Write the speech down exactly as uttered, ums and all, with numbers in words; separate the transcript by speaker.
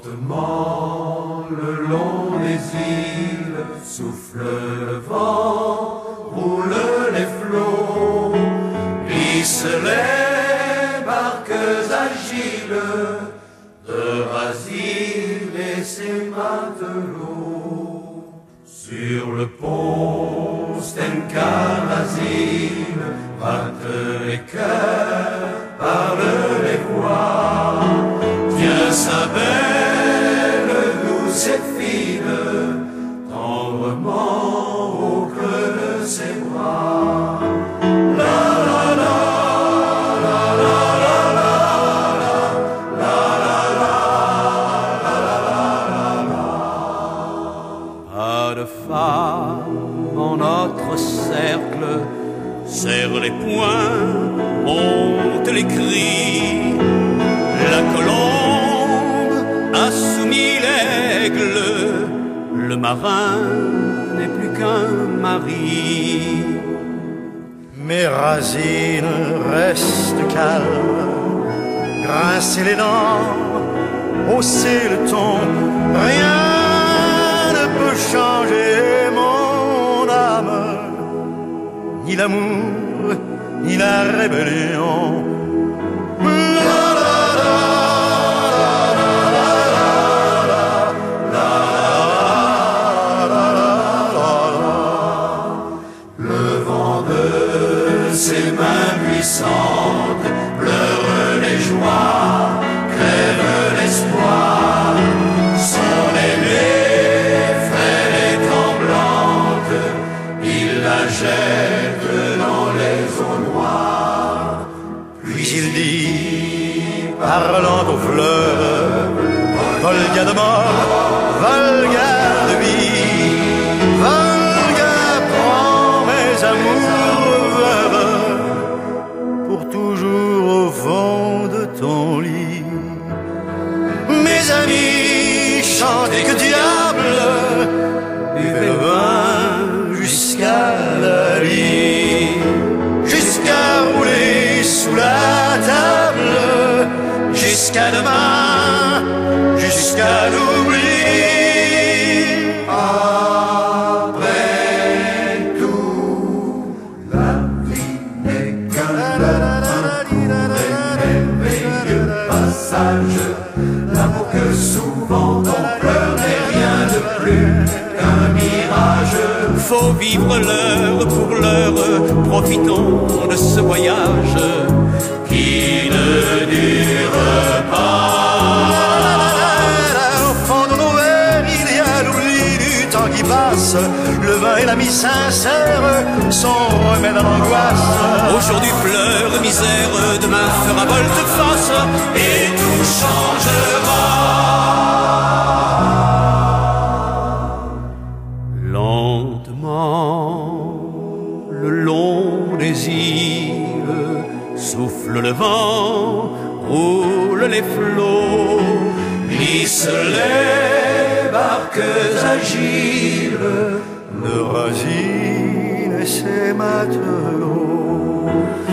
Speaker 1: Lentement, le long des îles, souffle le vent, roulent les flots, glissent les barques agiles de Rasile et ses matelots. Sur le pont Stenka-Rasile battent les cœurs, parlent les voix. Tiens sa belle, douce et fine, tendrement au creux de ses bras. La la la, la la la la, la la la, la la la.
Speaker 2: Pas de femme en notre cercle, serre les poings, monte les cris. La colombe a soumis l'aigle, le marin n'est plus qu'un mari.
Speaker 3: Mais Rasine reste calme, grincer les dents, hausser le ton, rien ne peut changer mon âme, ni l'amour, ni la rébellion.
Speaker 1: Ses mains puissantes pleurent les joies, crèvent l'espoir. Son aimée, frêle et tremblante, il la jette dans les eaux noires.
Speaker 3: Puis il dit, parlant aux fleurs, Volga de mort, Volga de vie, Volga, prends mes amours pour toujours au fond de ton lit. Mes amis, chantez que diable, buvez le vin jusqu'à la lit, jusqu'à rouler sous la table, jusqu'à demain, jusqu'à l'oubli.
Speaker 1: L'amour que souvent on pleure n'est rien de plus qu'un mirage.
Speaker 2: Faut vivre l'heure pour l'heure, profitons de ce voyage qui ne dure pas.
Speaker 3: Au fond de nos verres, il y a l'oubli du temps qui passe. Le vin et l'ami sincère sont remèdes à l'angoisse.
Speaker 2: Aujourd'hui pleure misère, demain fera volte-face et tout changera. Lentement, le long des îles, souffle le vent, roule les flots,
Speaker 1: Glissent les barques agiles
Speaker 3: de Rasine et ses matelots.